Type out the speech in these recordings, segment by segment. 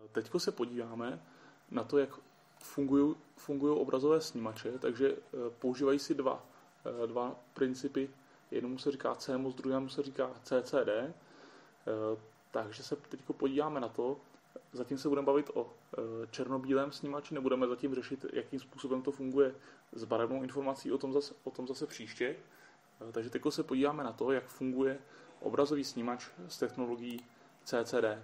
Teďko se podíváme na to, jak fungují obrazové snímače, takže používají si dva principy. Jednomu se říká CMOS, druhému se říká CCD. Takže se teďko podíváme na to. Zatím se budeme bavit o černobílém snímači, nebudeme zatím řešit, jakým způsobem to funguje s barevnou informací, o tom zase příště. Takže teďko se podíváme na to, jak funguje obrazový snímač s technologií CCD.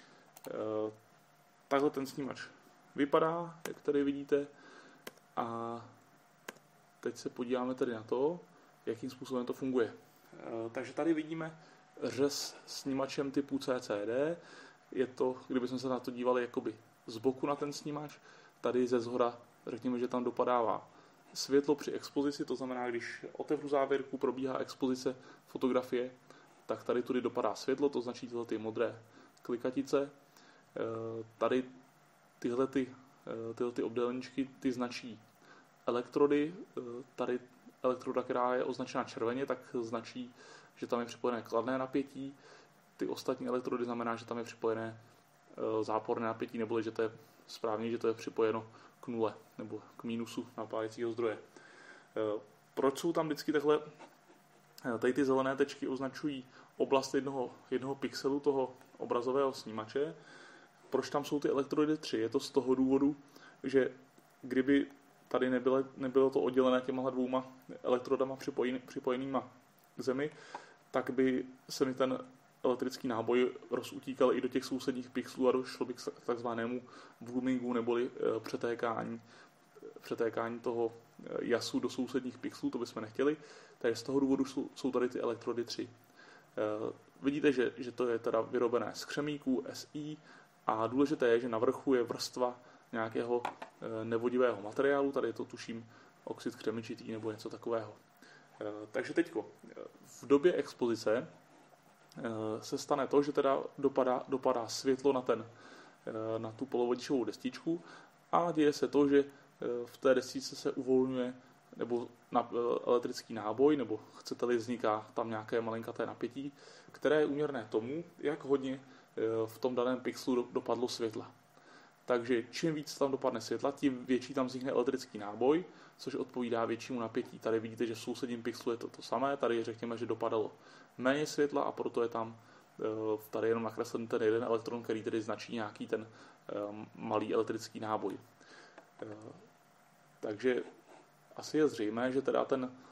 Takhle ten snímač vypadá, jak tady vidíte, a teď se podíváme tedy na to, jakým způsobem to funguje. Takže tady vidíme řez snímačem typu CCD. Je to, kdybychom se na to dívali jakoby z boku na ten snímač, tady ze zhora, řekněme, že tam dopadává světlo při expozici, to znamená, když otevřu závěrku, probíhá expozice fotografie, tak tady tudy dopadá světlo, to značí tyhle ty modré klikatice. Tady tyhle ty obdélníčky, ty značí elektrody. Tady elektroda, která je označena červeně, tak značí, že tam je připojené kladné napětí. Ty ostatní elektrody znamená, že tam je připojené záporné napětí, neboli že to je správně, že to je připojeno k nule nebo k mínusu napájecího zdroje. Proč jsou tam vždycky takhle? Tady ty zelené tečky označují oblast jednoho pixelu toho obrazového snímače. Proč tam jsou ty elektrody 3? Je to z toho důvodu, že kdyby tady nebylo to oddělené těma dvouma elektrodama připojenýma k zemi, tak by se mi ten elektrický náboj rozutíkal i do těch sousedních pixelů a došlo by k takzvanému bloomingu neboli přetékání toho jasu do sousedních pixelů, to bychom nechtěli. Takže z toho důvodu jsou tady ty elektrody 3. Vidíte, že to je teda vyrobené z křemíků SI a důležité je, že na vrchu je vrstva nějakého nevodivého materiálu, tady je to tuším oxid křemičitý nebo něco takového. Takže teďko, v době expozice se stane to, že teda dopadá světlo na tu polovodičovou destičku a děje se to, že v té destičce se uvolňuje nebo elektrický náboj, nebo chcete-li vzniká tam nějaké malinkaté napětí, které je úměrné tomu, jak hodně v tom daném pixelu dopadlo světla. Takže čím víc tam dopadne světla, tím větší tam vznikne elektrický náboj, což odpovídá většímu napětí. Tady vidíte, že v sousedním pixelu je to samé, tady řekněme, že dopadalo méně světla a proto je tam tady jenom nakreslený ten jeden elektron, který tedy značí nějaký ten malý elektrický náboj. Takže asi je zřejmé, že teda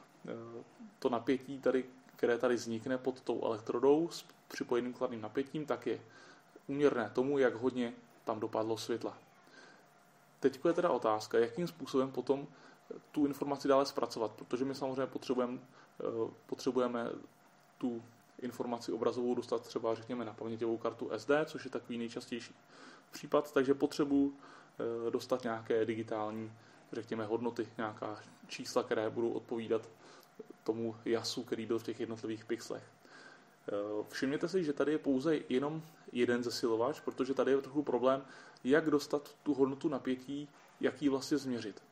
to napětí, tady, které tady vznikne pod tou elektrodou s připojeným kladným napětím, tak je úměrné tomu, jak hodně tam dopadlo světla. Teď je teda otázka, jakým způsobem potom tu informaci dále zpracovat, protože my samozřejmě potřebujeme tu informaci obrazovou dostat třeba, řekněme, na paměťovou kartu SD, což je takový nejčastější případ, takže potřebuji dostat nějaké digitální, řekněme, hodnoty, nějaká čísla, které budou odpovídat tomu jasu, který byl v těch jednotlivých pixlech. Všimněte si, že tady je pouze jenom jeden zesilovač, protože tady je trochu problém, jak dostat tu hodnotu napětí, jak ji vlastně změřit.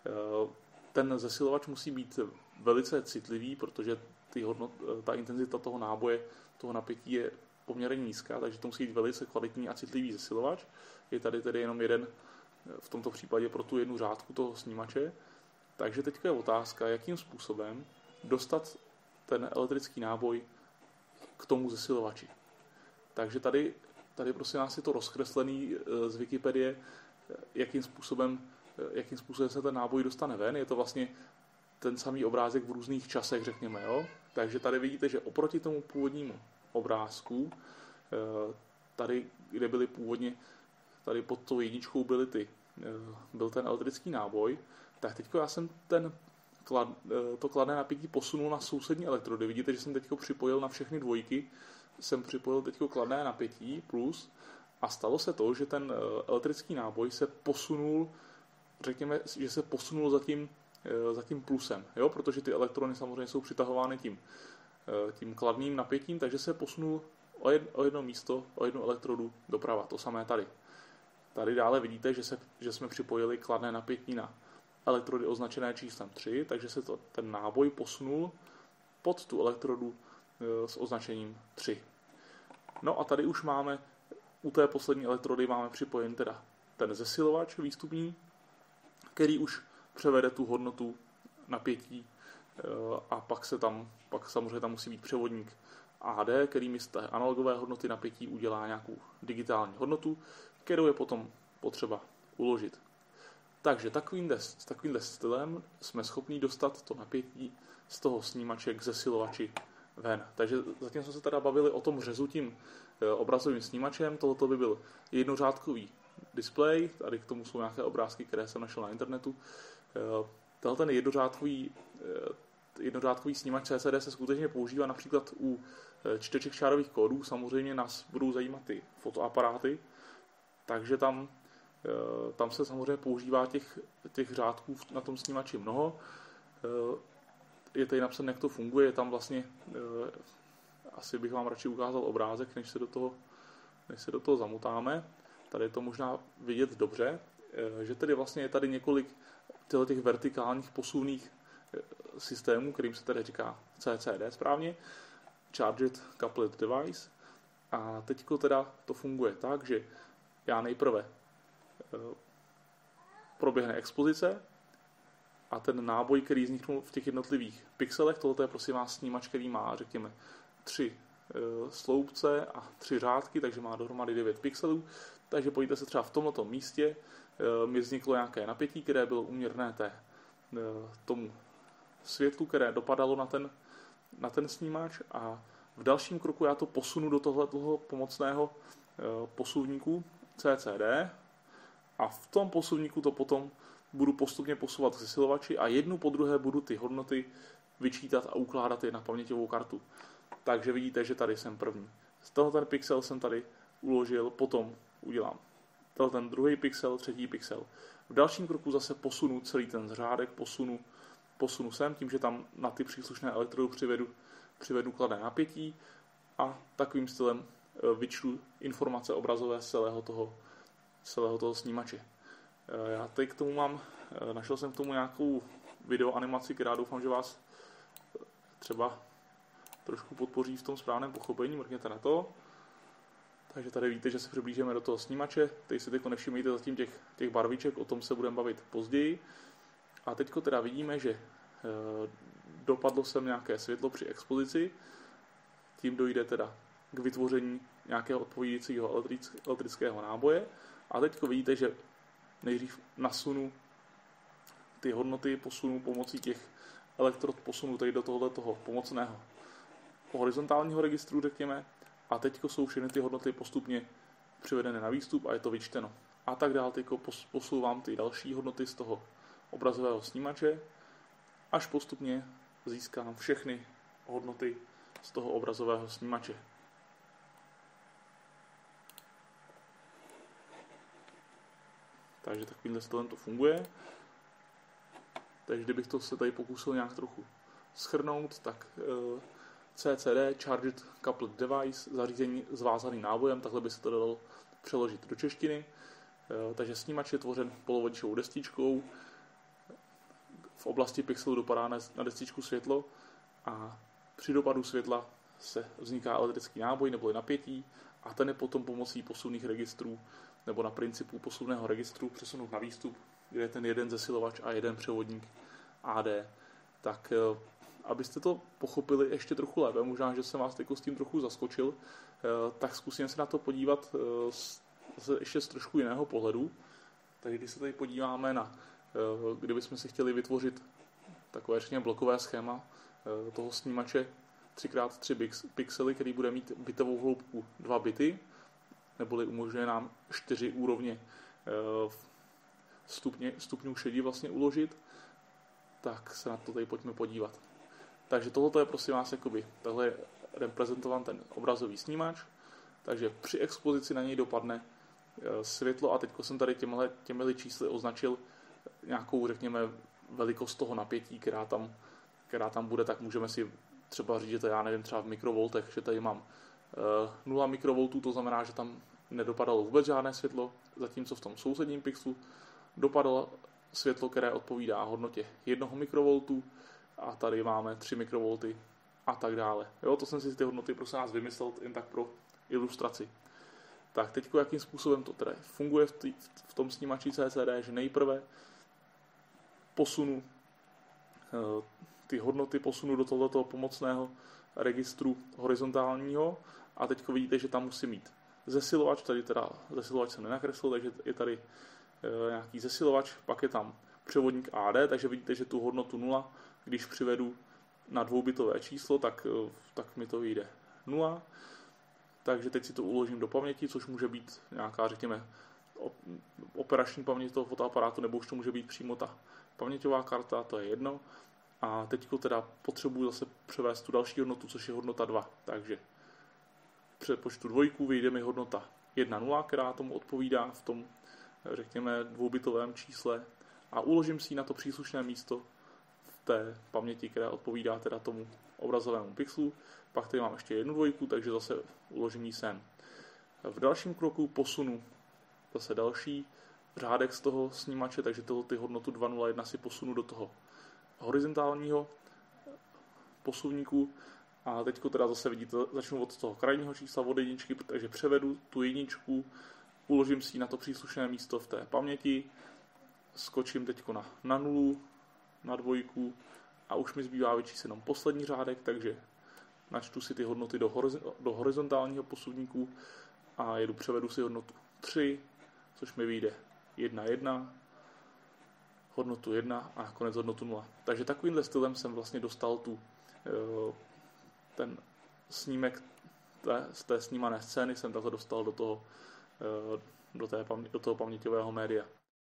Ten zesilovač musí být velice citlivý, protože ta intenzita toho náboje, toho napětí je poměrně nízká, takže to musí být velice kvalitní a citlivý zesilovač. Je tady tedy jenom jeden, v tomto případě pro tu jednu řádku toho snímače. Takže teď je otázka, jakým způsobem dostat ten elektrický náboj k tomu zesilovači. Takže tady prosím nás je to rozkreslený z Wikipedie, jakým způsobem se ten náboj dostane ven. Je to vlastně ten samý obrázek v různých časech, řekněme. Jo? Takže tady vidíte, že oproti tomu původnímu obrázku, tady, kde byly původně, tady pod tou jedničkou byl ten elektrický náboj, tak teď já jsem to kladné napětí posunul na sousední elektrody. Vidíte, že jsem teď připojil na všechny dvojky, jsem připojil teď kladné napětí plus a stalo se to, že ten elektrický náboj se posunul, řekněme, že se posunul za tím plusem, jo? Protože ty elektrony samozřejmě jsou přitahovány tím kladným napětím, takže se posunul o jedno místo, o jednu elektrodu doprava. To samé tady. Tady dále vidíte, že jsme připojili kladné napětí na elektrody označené číslem 3, takže se ten náboj posunul pod tu elektrodu s označením 3. No a tady už máme u té poslední elektrody máme připojen teda ten zesilovač výstupní, který už převede tu hodnotu napětí a pak samozřejmě tam musí být převodník AD, který mi z té analogové hodnoty napětí udělá nějakou digitální hodnotu, kterou je potom potřeba uložit. Takže takovýmhle stylem jsme schopni dostat to napětí z toho snímače k zesilovači ven. Takže zatím jsme se teda bavili o tom řezu tím obrazovým snímačem. Tohoto by byl jednořádkový displej, tady k tomu jsou nějaké obrázky, které jsem našel na internetu. Tenhle ten jednořádkový snímač CCD se skutečně používá například u čteček čárových kódů. Samozřejmě nás budou zajímat ty fotoaparáty, takže tam se samozřejmě používá těch řádků na tom snímači mnoho. Je tady napsané, jak to funguje, je tam vlastně, asi bych vám radši ukázal obrázek, než se do toho zamotáme. Tady je to možná vidět dobře, že tedy vlastně je tady několik těch vertikálních posuvných systémů, kterým se tady říká CCD správně, Charged Coupled Device. A teďko teda to funguje tak, že já nejprve proběhne expozice a ten náboj, který vzniknul v těch jednotlivých pixelech, tohle je prosím vás snímač, který má, řekněme, 3 sloupce a 3 řádky, takže má dohromady 9 pixelů. Takže podívejte se třeba v tomto místě mi vzniklo nějaké napětí, které bylo úměrné tomu světlu, které dopadalo na ten snímač, a v dalším kroku já to posunu do tohoto pomocného posuvníku CCD a v tom posuvníku to potom budu postupně posouvat k zesilovači a jednu po druhé budu ty hodnoty vyčítat a ukládat je na paměťovou kartu. Takže vidíte, že tady jsem první. Z toho ten pixel jsem tady uložil, potom udělám ten druhý pixel, třetí pixel. V dalším kroku zase posunu celý ten řádek, posunu sem, tím, že tam na ty příslušné elektrody přivedu kladné napětí a takovým stylem vyčtu informace obrazové z celého toho snímače. Já teď k tomu našel jsem k tomu nějakou videoanimaci, která doufám, že vás třeba trošku podpoří v tom správném pochopení, mrkněte na to. Takže tady víte, že se přiblížíme do toho snímače, teď si teďko nevšimejte zatím těch barviček, o tom se budeme bavit později. A teďko teda vidíme, že dopadlo sem nějaké světlo při expozici, tím dojde teda k vytvoření nějakého odpovídajícího elektrického náboje. A teďko vidíte, že nejdřív nasunu ty hodnoty, posunu pomocí těch elektrod, posunu tady do tohoto pomocného horizontálního registru, řekněme, a teďko jsou všechny ty hodnoty postupně přivedené na výstup a je to vyčteno. A tak dál, teďko posouvám ty další hodnoty z toho obrazového snímače, až postupně získám všechny hodnoty z toho obrazového snímače. Takže takovýmhle stylem to funguje. Takže kdybych to se tady pokusil nějak trochu shrnout, tak CCD, Charged Coupled Device, zařízení s vázaným nábojem, takhle by se to dalo přeložit do češtiny. Takže snímač je tvořen polovodičovou destičkou, v oblasti pixelu dopadá na destičku světlo a při dopadu světla vzniká elektrický náboj nebo napětí a ten je potom pomocí posuvných registrů nebo na principu posuvného registru přesunut na výstup, kde je ten jeden zesilovač a jeden převodník AD. Tak abyste to pochopili ještě trochu lépe, možná, že jsem vás teď s tím trochu zaskočil, tak zkusím se na to podívat ještě z trošku jiného pohledu. Takže když se tady podíváme kdybychom si chtěli vytvořit takové řekněme blokové schéma toho snímače 3x3 pixely, který bude mít bitovou hloubku 2 bity, neboli umožňuje nám 4 úrovně stupňů šedí vlastně uložit, tak se na to tady pojďme podívat. Takže tohle je prosím vás tahle je reprezentovan ten obrazový snímač, takže při expozici na něj dopadne světlo a teď jsem tady těmhle čísly označil nějakou, řekněme, velikost toho napětí, která tam bude, tak můžeme si třeba říct, že to já nevím, třeba v mikrovoltech, že tady mám 0 mikrovoltů, to znamená, že tam nedopadalo vůbec žádné světlo, zatímco v tom sousedním pixelu dopadalo světlo, které odpovídá hodnotě 1 mikrovoltu a tady máme 3 mikrovolty a tak dále. Jo, to jsem si ty hodnoty prosím vás vymyslel jen tak pro ilustraci. Tak teď jakým způsobem to tedy funguje v tom snímači CCD, že nejprve posunu ty hodnoty do tohoto pomocného registru horizontálního a teď vidíte, že tam musím mít zesilovač, tady teda zesilovač jsem nenakreslil, takže je tady nějaký zesilovač, pak je tam převodník AD, takže vidíte, že tu hodnotu 0, když přivedu na dvoubitové číslo, tak mi to vyjde 0. Takže teď si to uložím do paměti, což může být nějaká, řekněme, operační paměť toho fotoaparátu, nebo už to může být přímo ta paměťová karta, to je jedno. A teď teda potřebuji zase převést tu další hodnotu, což je hodnota 2. Takže přepočtu dvojku vyjde mi hodnota 1,0, která tomu odpovídá v tom, řekněme, dvoubitovém čísle a uložím si ji na to příslušné místo v té paměti, která odpovídá teda tomu obrazovému pixelu. Pak tady mám ještě jednu dvojku, takže zase uložím ji sem. V dalším kroku posunu zase další řádek z toho snímače, takže ty hodnotu 2,01 si posunu do toho horizontálního posuvníku. A teď teda zase vidíte, začnu od toho krajního čísla od jedničky, takže převedu tu jedničku, uložím si ji na to příslušné místo v té paměti, skočím teď na 0, na dvojku a už mi zbývá vyčíst jenom poslední řádek, takže načtu si ty hodnoty do horizontálního posuvníku a převedu si hodnotu 3, což mi vyjde 1,1, hodnotu 1 a nakonec hodnotu 0. Takže takovýmhle stylem jsem vlastně dostal ten snímek z té snímané scény, jsem takhle dostal do toho paměťového média.